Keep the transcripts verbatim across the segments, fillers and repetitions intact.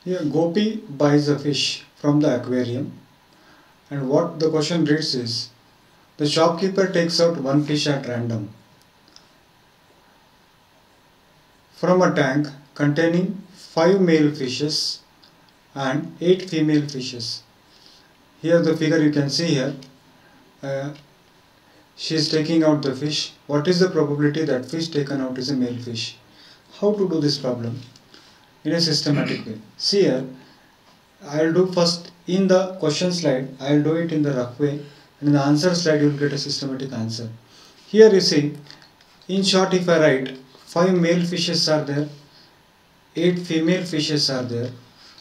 Here Gopi buys a fish from the aquarium, and what the question reads is, the shopkeeper takes out one fish at random from a tank containing five male fishes and eight female fishes. Here the figure you can see here, uh, she is taking out the fish. What is the probability that fish taken out is a male fish? How to do this problem? In a systematic way. See here, I will do first in the question slide, I will do it in the rough way, and in the answer slide you will get a systematic answer. Here you see, in short, if I write five male fishes are there, eight female fishes are there,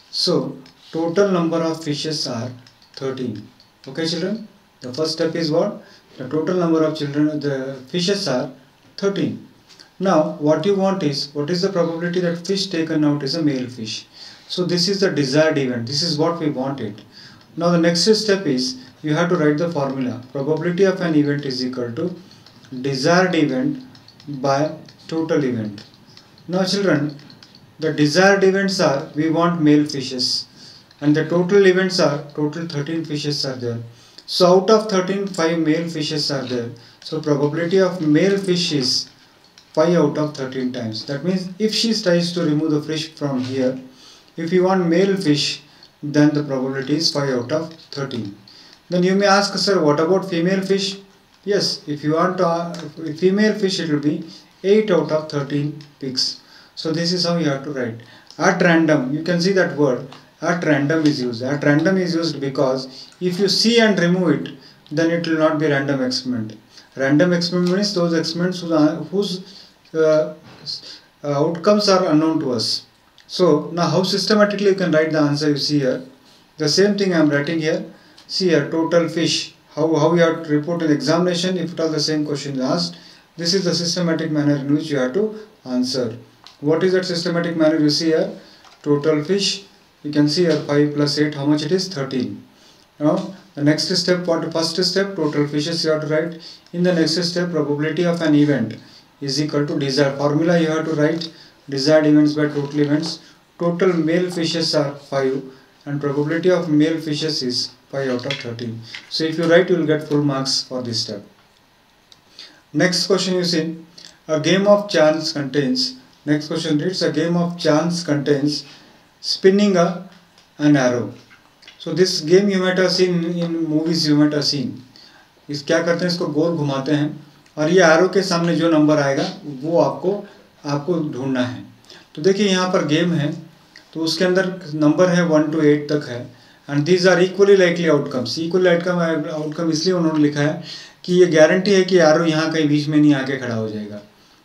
so total number of fishes are thirteen. Okay children, the first step is what? The total number of children, the fishes are thirteen. Now what you want is, what is the probability that fish taken out is a male fish? So this is the desired event, this is what we wanted. Now the next step is, you have to write the formula. Probability of an event is equal to desired event by total event. Now children, the desired events are, we want male fishes, and the total events are, total thirteen fishes are there. So out of thirteen, five male fishes are there. So probability of male fish is five out of thirteen times. That means if she tries to remove the fish from here, if you want male fish, then the probability is five out of thirteen. Then you may ask, sir, what about female fish? Yes, if you want uh, female fish, it will be eight out of thirteen pigs. So this is how you have to write. At random, you can see that word at random is used. At random is used because if you see and remove it, then it will not be random experiment. Random experiment means those experiments whose, whose uh, uh, outcomes are unknown to us. So now how systematically you can write the answer you see here. The same thing I am writing here. See here, total fish. How, how you have to report an examination if it all the same question is asked. This is the systematic manner in which you have to answer. What is that systematic manner you see here? Total fish. You can see here five plus eight, how much it is? thirteen. Now the next step, what the first step, total fishes you have to write. In the next step, probability of an event is equal to desired. Formula you have to write, desired events by total events. Total male fishes are five and probability of male fishes is five out of thirteen. So if you write, you will get full marks for this step. Next question you see, a game of chance contains, next question reads, a game of chance contains spinning a, an arrow. So this game you might have seen in movies, you might have seen. इस क्या करते हैं, इसको गोल घुमाते हैं और ये arrow के सामने जो नंबर आएगा वो आपको आपको ढूंढना है. तो देखिए यहाँ पर गेम है, तो उसके अंदर नंबर है वन टू एट तक है, and these are equally likely outcomes. Equally outcome outcome इसलिए उन्होंने लिखा है कि ये गारंटी है कि एरो यहाँ कहीं बीच में नहीं आके खड़ा हो जाएगा.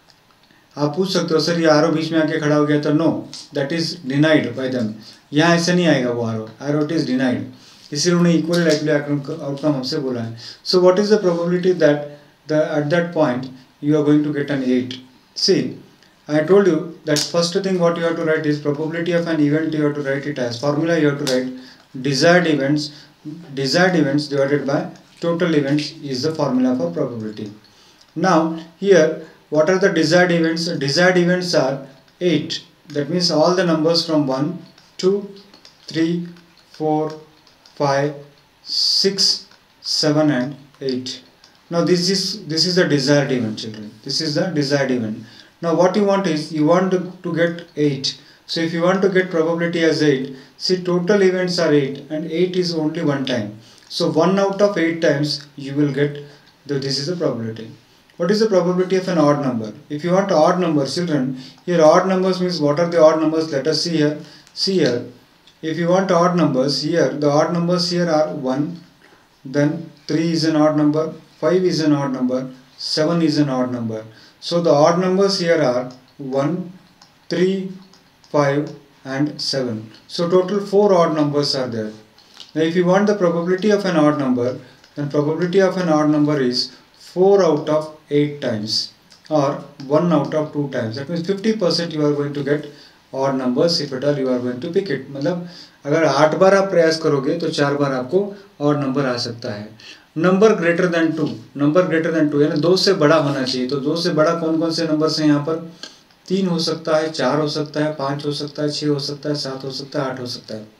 आप पूछ सकते हो, सर ये एरो बीच में आके खड़ा हो गया, तो no, that is denied by them. यहाँ ऐसे नहीं आएगा वो arrow, arrow it is denied. इसीलिए उन्होंने इक्वली लाइकली आउटकम हमसे बोला है. So what is the probability that the eight that point you are going to get an eight. See, I told you that first thing what you have to write is probability of an event. You have to write it as formula. You have to write desired events. Desired events divided by total events is the formula for probability. Now here, what are the desired events? Desired events are eight. That means all the numbers from one, two, three, four, five, six, seven, and eight. Now this is this is the desired event, children. This is the desired event. Now what you want is, you want to, to get eight. So if you want to get probability as eight, see total events are eight and eight is only one time. So one out of eight times you will get the, this is the probability. What is the probability of an odd number? If you want odd numbers, children, here odd numbers means what are the odd numbers? Let us see here. See here. If you want odd numbers, here the odd numbers here are one, then three is an odd number, five is an odd number, seven is an odd number. So the odd numbers here are one, three, five and seven. So total four odd numbers are there. Now if you want the probability of an odd number, then probability of an odd number is four out of eight times or one out of two times. That means fifty percent you are going to get odd numbers if at all you are going to pick it. मतलब अगर आठ बार आप प्रयास करोगे तो चार बार आपको odd number आ सकता है. Number greater than two, number greater than two यानी दो से बड़ा होना चाहिए. तो दो से बड़ा कौन कौन से नंबर हैं यहाँ पर? तीन हो सकता है, चार हो सकता है, पाँच हो सकता है, छः हो सकता है, सात हो सकता है, आठ हो सकता है.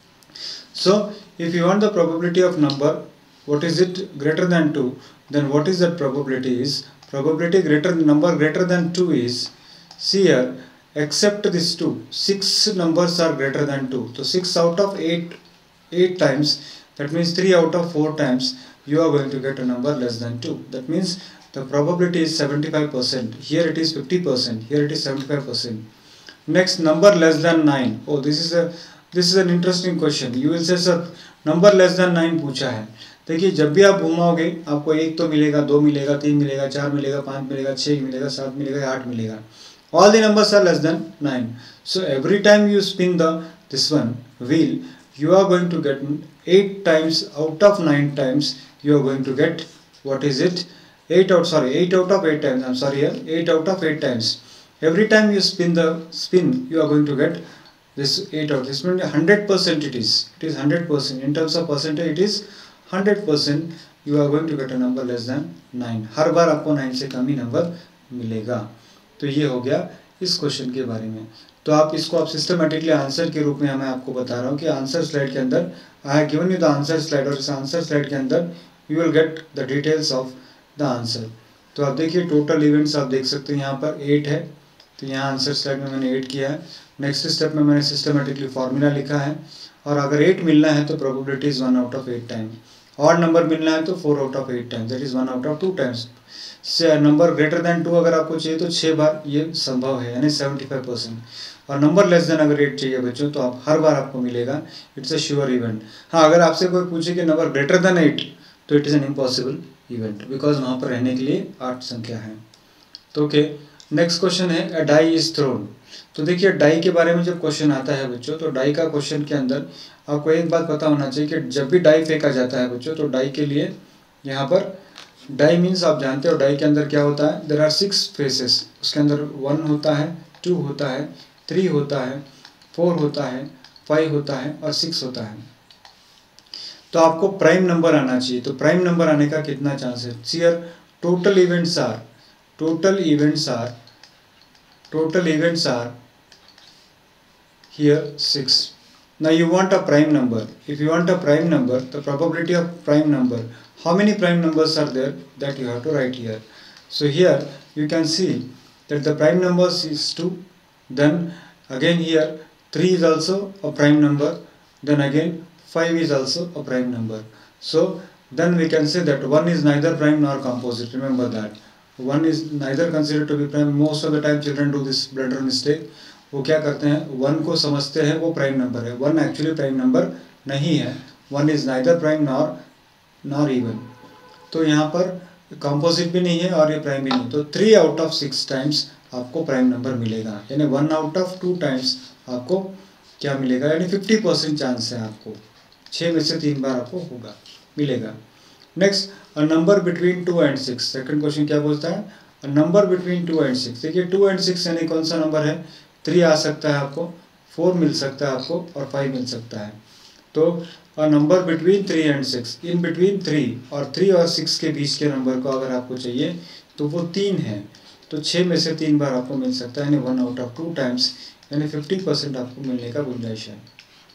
So if you want the probability of number, what is it greater than two, then what is that probability is? Probability greater number greater than two is, see here, except this two, six numbers are greater than two. So six out of eight, eight times, that means three out of four times you are going to get a number less than two. That means the probability is seventy-five percent. Here it is fifty percent. Here it is seventy-five percent. Next, number less than nine. Oh, this is a this is an interesting question. You will say sir, number less than nine पूछा है. देखिए जब भी आप घुमाओगे आपको एक तो मिलेगा, दो मिलेगा, तीन मिलेगा, चार मिलेगा, पाँच मिलेगा, छः मिलेगा, सात मिलेगा, आठ मिलेगा. All the numbers are less than nine. So every time you spin the this one wheel, you are going to get eight times out of nine times. You are going to get, what is it? Eight out sorry eight out of eight times. I'm sorry here eight out of eight times. Every time you spin the spin, you are going to get this eight out. This means one hundred percent it is. It is one hundred percent. In terms of percentage, it is one hundred percent. You are going to get a number less than nine. हर बार आपको nine से कम ही number मिलेगा. तो ये हो गया इस question के बारे में. तो आप इसको आप सिस्टमेटिकली आंसर के रूप में मैं आपको बता रहा हूँ कि आंसर स्लाइड के अंदर I have given you the answer slide, और इस आंसर स्लाइड के अंदर you will get the details of the answer. तो आप देखिए टोटल इवेंट्स आप देख सकते हैं यहाँ पर एट है. तो यहाँ आंसर स्लाइड में मैंने एट किया है. नेक्स्ट स्टेप में मैंने सिस्टमेटिकली फॉर्मूला लिखा है. और अगर एट मिलना है तो probability is one out of eight time. और नंबर मिलना है तो four out of eight time, that is one out of two times. से नंबर ग्रेटर देन टू अगर आपको चाहिए तो छः बार ये संभव है, यानी सेवेंटी फाइव परसेंट. और नंबर लेस देन अगर एट चाहिए बच्चों तो आप हर बार आपको मिलेगा. It's a sure event. हाँ, अगर आपसे कोई पूछे कि नंबर ग्रेटर देन एट तो it is an impossible event, because वहाँ पर रहने के लिए आठ संख्या है. तो ओके, नेक्स्ट क्वेश्चन है अ डाई इज थ्रोन. तो देखिए डाई के बारे में जब क्वेश्चन आता है बच्चों, तो डाई का क्वेश्चन के अंदर आपको एक बात पता होना चाहिए कि जब भी डाई फेंका जाता है बच्चों, तो डाई के लिए यहाँ पर डाई मीन्स आप जानते हो डाई के अंदर क्या होता है. There are six faces. उसके अंदर वन होता है, टू होता है, थ्री होता है, फोर होता है, फाइव होता है और सिक्स होता है. तो आपको प्राइम नंबर आना चाहिए. तो प्राइम नंबर आने का कितना चांस है? Here total events are total events are total events are here six. Now you want a prime number. If you want a prime number, the probability of prime number, how many prime numbers are there, that you have to write here. So here you can see that the prime numbers is two. Then again here three is also a prime number. Then again five is also a prime number. So then we can say that one is neither prime nor composite. Remember that one is neither considered to be prime. Most of the time children do this blunder mistake. वो क्या करते हैं, one को समझते हैं वो prime number है. One actually prime number नहीं है. One is neither prime nor nor even. तो यहाँ पर कंपोजिट भी नहीं है और ये प्राइम भी नहीं. तो three out of six times आपको प्राइम नंबर मिलेगा, यानी one out of two times आपको क्या मिलेगा, यानी फिफ्टी परसेंट चांस है आपको. छः में से तीन बार आपको होगा मिलेगा. Next, a number between two and six. Second question क्या बोलता है, a number between two and six. देखिए टू एंड सिक्स यानी कौन सा नंबर है, थ्री आ सकता है आपको, फोर मिल सकता है आपको और फाइव मिल सकता है. तो a number between three and six, in between three और थ्री और सिक्स के बीच के नंबर को अगर आपको चाहिए तो वो तीन है. तो छः में से तीन बार आपको मिल सकता है, यानी one out of two times, यानी फिफ्टी परसेंट आपको मिलने का गुंजाइश है.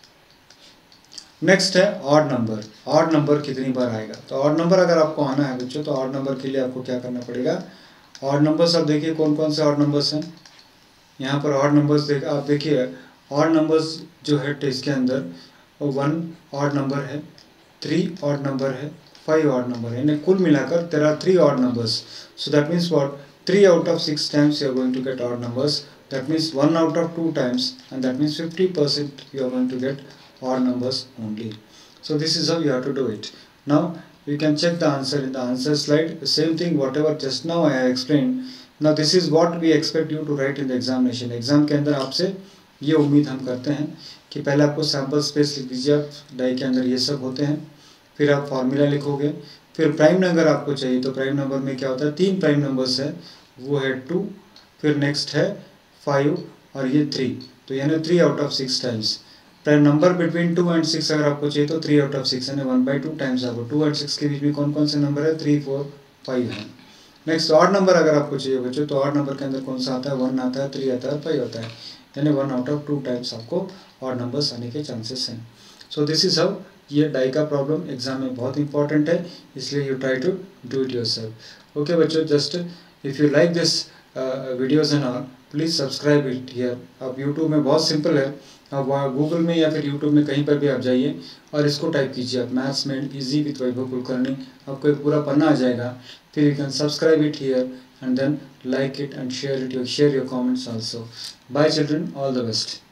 नेक्स्ट है ऑड नंबर. ऑड नंबर कितनी बार आएगा. तो ऑड नंबर अगर आपको आना है बच्चों, तो ऑड नंबर के लिए आपको क्या करना पड़ेगा. ऑड नंबर्स आप देखिए कौन कौन से ऑड नंबर्स हैं. यहाँ पर ऑड नंबर्स देख आप देखिए, ऑड नंबर्स जो है टेस्ट के अंदर वन ऑड नंबर है, थ्री ऑड नंबर है, फाइव ऑड नंबर है, यानी कुल मिलाकर there are three odd numbers. So that means what, three out of six times you are going to get odd numbers. That means one out of two times, and that means fifty percent you are going to get odd numbers only. So this is how you have to do it. Now you can check the answer in the answer slide. The same thing whatever just now I have explained. Now this is what we expect you to write in the examination. Exam के अंदर आपसे ये उम्मीद हम करते हैं कि पहले आपको सैम्पल स्पेस लिख दीजिए. आप डाई के अंदर ये सब होते हैं, फिर आप फार्मूला लिखोगे, फिर प्राइम नंबर आपको चाहिए. तो प्राइम नंबर में क्या होता है, तीन प्राइम नंबर्स है, वो है टू, फिर नेक्स्ट है फाइव और ये थ्री. तो यानी three out of six times. Number between two and six अगर आपको चाहिए तो थ्री आउट ऑफ सिक्स यानी वन बाई टू टाइम्स. आपको टू एंड सिक्स के बीच में कौन कौन से नंबर है, थ्री फोर फाइव है. नेक्स्ट ऑड नंबर अगर आपको चाहिए बच्चों, तो ऑड नंबर के अंदर कौन सा आता है, वन आता है, थ्री आता है, फाइव आता है, यानी one out of two times आपको ऑड नंबर्स आने के चांसेस हैं। सो दिस इज हाउ, ये डाई का प्रॉब्लम एग्जाम में बहुत इंपॉर्टेंट है, इसलिए you try to do it yourself. Okay बच्चों, just if you like this videos and all, please subscribe it here. अब यूट्यूब में बहुत सिंपल है, अब गूगल में या फिर यूट्यूब में कहीं पर भी आप जाइए और इसको टाइप कीजिए आप, maths made easy with Vaibhav Kulkarni, आपको एक पूरा पन्ना आ जाएगा। फिर you can subscribe it here and then like it and share it, share your comments also. Bye children, all the best.